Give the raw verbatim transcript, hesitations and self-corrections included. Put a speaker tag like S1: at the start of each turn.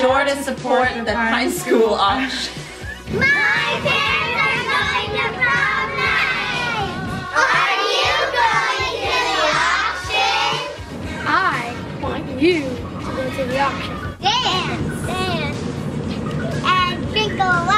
S1: sure to support the high school auction.
S2: My parents are going to prom night! Are you going to the auction?
S3: I want you to go to the auction.
S2: Dance! Dance! And drink a